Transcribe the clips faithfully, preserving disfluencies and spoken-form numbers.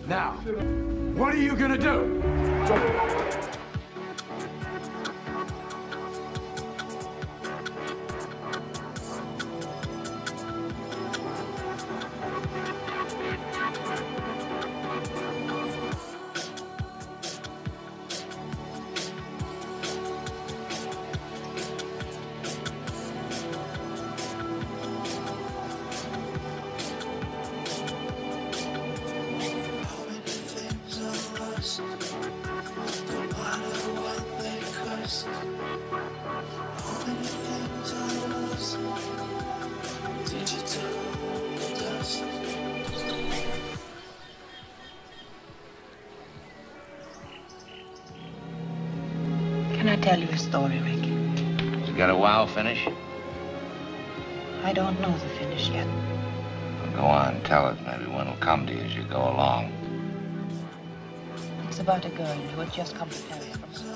Now, what are you gonna do? Can I tell you a story, Rick? You got a wow finish? I don't know the finish yet. Well, go on, tell it. Maybe one will come to you as you go along. It's about a girl who had just come to Paris from home.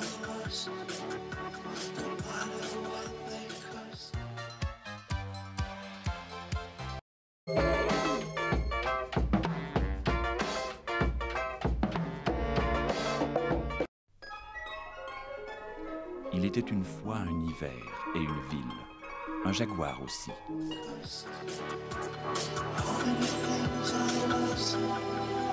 Il était une fois un hiver et une ville, un jaguar aussi. How many things I lost?